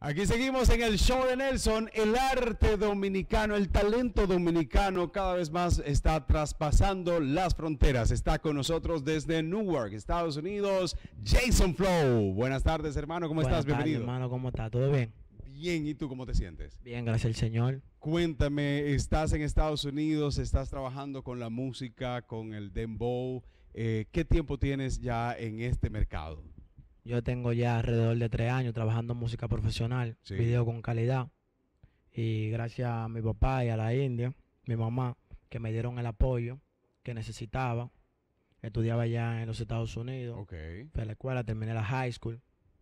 Aquí seguimos en el show de Nelson. El arte dominicano, el talento dominicano cada vez más está traspasando las fronteras. Está con nosotros desde Newark, Estados Unidos, Jason Flow. Buenas tardes, hermano, ¿cómo estás? Bienvenido. Hermano, ¿cómo estás? ¿Todo bien? Bien, ¿y tú cómo te sientes? Bien, gracias al Señor. Cuéntame, estás en Estados Unidos, estás trabajando con la música, con el dembow. ¿Qué tiempo tienes ya en este mercado? Yo tengo ya alrededor de 3 años trabajando en música profesional, Sí. video con calidad. Y gracias a mi papá y a la India, mi mamá, que me dieron el apoyo que necesitaba. Estudiaba ya en los Estados Unidos. Ok. Fui a la escuela, terminé la high school.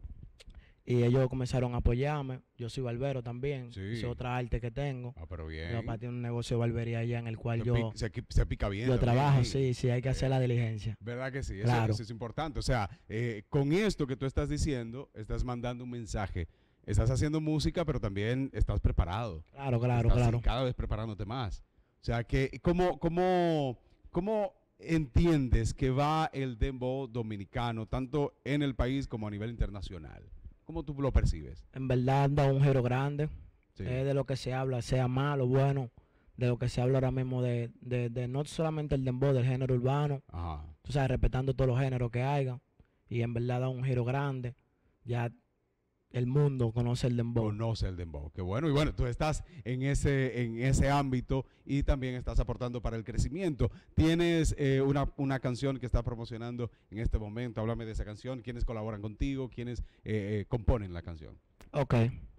Y ellos comenzaron a apoyarme. Yo soy barbero también. Sí. Es otra arte que tengo. Ah, pero Mi bien. papá tiene un negocio de barbería allá en el cual Se, yo se pica bien. yo también trabajo. ahí. Sí, hay que hacer la diligencia. ¿Verdad que sí? Claro. Eso es importante. O sea, con esto que tú estás diciendo, estás mandando un mensaje. Estás haciendo música, pero también estás preparado. Claro, Estás cada vez preparándote más. O sea, que ¿cómo entiendes que va el dembow dominicano, tanto en el país como a nivel internacional? ¿Cómo tú lo percibes? En verdad da un giro grande. Sí. Es de lo que se habla, sea malo, bueno, de lo que se habla ahora mismo de no solamente el dembow, del género urbano, Ajá. tú sabes, respetando todos los géneros que haya. Y en verdad da un giro grande. Ya el mundo conoce el dembow. Conoce el dembow. Qué bueno. Y bueno, tú estás en ese ámbito y también estás aportando para el crecimiento. Tienes una canción que estás promocionando en este momento. Háblame de esa canción. ¿Quiénes colaboran contigo? ¿Quiénes componen la canción? Ok.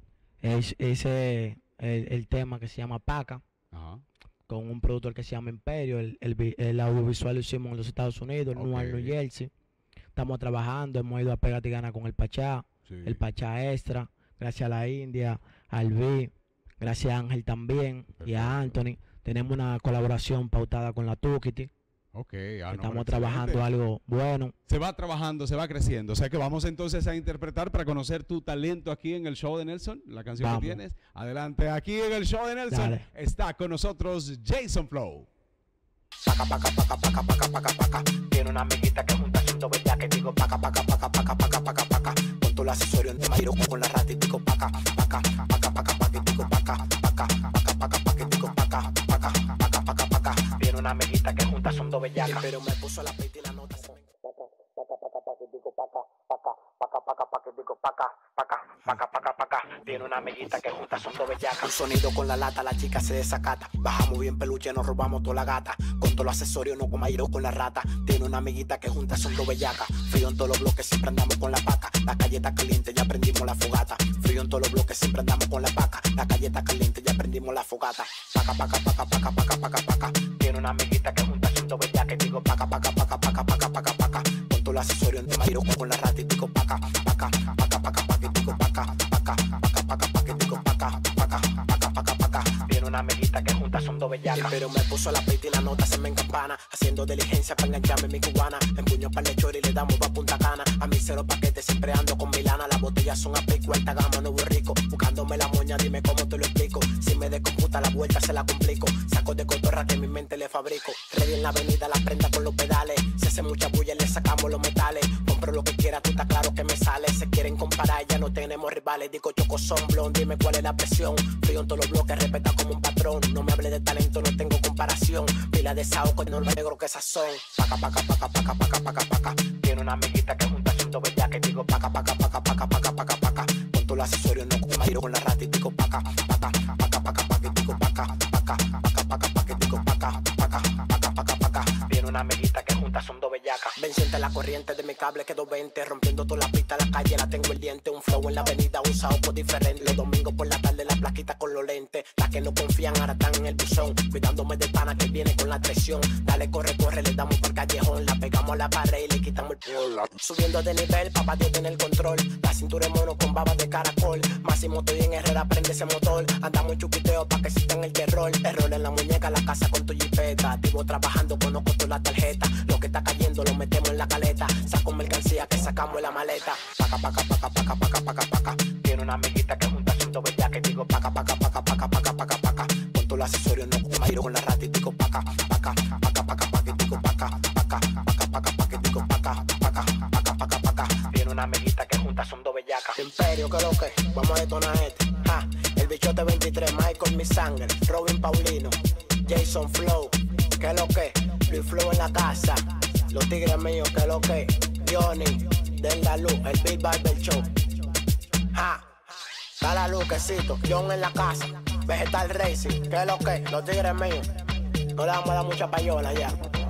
Hice el tema que se llama Paca, Ajá. con un productor que se llama Imperio. El audiovisual lo hicimos en los Estados Unidos, en Ok. Newark, New Jersey. Estamos trabajando, hemos ido a Pégate y Gana con el Pachá. Sí. El Pachá Extra, gracias a la India, al B, gracias a Ángel también y a Perfecto. Anthony. Tenemos una colaboración pautada con la Tukiti. Ok. Ah, no, Estamos excelente. trabajando algo bueno. Se va trabajando, se va creciendo. O sea que vamos entonces a interpretar para conocer tu talento aquí en el show de Nelson, la canción Vamos. que tienes. Adelante, aquí en el show de Nelson Dale. está con nosotros Jason Flow. Paca, paca, paca, paca, paca, paca, paca. Tiene una amiguita que junta siendo bella que digo paca, paca, paca, paca, paca, paca, paca. Con todo el accesorio en tema con la rata y digo paca, paca, paca, paca, paca, y digo paca, paca, paca, paca, paca, y digo paca, paca, paca, paca, paca. Tiene una amiguita que junta son dos bellacas. Pero me puso la peita y la nota se me paca, paca, paca, paca, y digo paca, paca, paca, paca, paca, y digo paca, paca, paca, paca, paca. Tiene una amiguita que junta son dos bellacas. Un sonido con la lata, la chica se desacata. Bajamos bien peluche, nos robamos toda la gata. Con todos los accesorios, no como airo con la rata. Tiene una amiguita que junta son dos bellacas. Frío en todos los bloques, siempre andamos con la paca. La calle está caliente, ya prendimos la fogata. Frío en todos los bloques, siempre andamos con la paca. La calle está caliente, ya prendimos la fogata. Paca, paca, paca, paca, paca, paca, paca. Tiene una amiguita que junta son dos bellacas. Digo paca, paca, paca, paca, paca, paca, paca. Con todos los accesorios, no airo con la rata. Y digo paca, paca, paca, paca, paca, y digo paca, paca, paca, paca, paca, y digo paca, paca, paca, paca, paca. Tiene una amiguita que junta son dos bellacas. Pero me puso la peita y la nota se me encampana. Haciendo diligencia para engancharme mi cubana. Empuño para el lechor y le damos pa' Punta Cana. A mí cero paquetes, siempre ando con Milana. Las botellas son a pico, alta gama, nuevo rico. Buscándome la moña, dime cómo te lo explico. Si me descomputa la vuelta se la complico. Saco de cotorra que en mi mente le fabrico. Ready en la avenida, la prenda con los pedales. Si hace mucha bulla le sacamos los metales. Compro lo que quiera, tú estás claro que me sale. Se quieren comparar, ya no tenemos rivales. Digo choco son blond, dime cuál es la presión. Frío en todos los bloques, respeta como un patrón. No me hable de talento, no tengo comparación. Pila de saoco, no lo negro que esas son. Paca, paca, paca, paca, paca, paca, paca. Tiene una amiguita que junta siendo bella que digo paca, paca, paca, paca, paca, paca, paca. Con todos los accesorios, no como airo con la rata y digo paca, paca, paca, paca, paca, y digo paca, paca, paca, paca, paca, y digo paca, paca, paca, paca, paca. Tiene una amiguita que junta son dos bellacas. Ven, siente la corriente de mi cable quedó 20. Rompiendo toda la pista, la calle la tengo el diente. Un flow en la avenida, un saoco diferente. Los domingos por la tarde la plaquita con los lentes. Las que no confían ahora están en el buzón. Cuidándome del pana que viene con la traición. Dale, corre, corre, le damos por callejón. La pegamos a la pared y le quitamos el polo. Subiendo de nivel, papá Dios tiene el control. La cintura de mono con babas de caracol. Máximo estoy en Herrera, prende ese motor. Andamos en chuquiteo pa' que sientan el terror. Error en la muñeca, la casa con tu jipeta. Activo trabajando, conozco toda la tarjeta. Lo que está cayendo lo metemos en la caleta. Saco mercancía que sacamos en la maleta. Paca, paca, paca, paca, paca, paca, paca. Tiene una amiguita que junta siendo bella que digo paca, paca, paca, paca, paca, paca, paca. Con todos los accesorios, no como airo con la rata y digo paca, paca, paca, paca, paca, y digo paca, paca, paca, paca, paca, y digo paca, paca, paca, paca, paca. Tiene una amiguita que junta son dos bellacas. Imperio, ¿qué lo que? Vamos vamos a detonar este. Ja, el bichote 23, Michael Mi Sangre, Robin Paulino, Jason Flow, que lo que, Luis Flow en la casa, los tigres míos, que lo que, Johnny, Den la luz, el Big Barber Show. Ja, da la luz, quesito, John en la casa, Vegetal Racing, que lo que, los tigres míos, no le vamos a dar mucha payola ya.